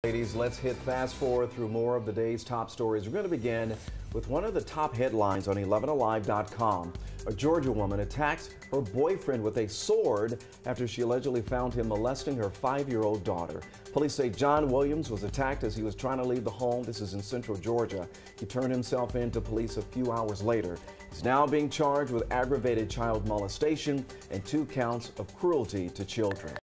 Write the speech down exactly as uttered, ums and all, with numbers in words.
Ladies, let's hit fast forward through more of the day's top stories. We're going to begin with one of the top headlines on eleven alive dot com. A Georgia woman attacks her boyfriend with a sword after she allegedly found him molesting her five-year-old daughter. Police say John Williams was attacked as he was trying to leave the home. This is in central Georgia. He turned himself in to police a few hours later. He's now being charged with aggravated child molestation and two counts of cruelty to children.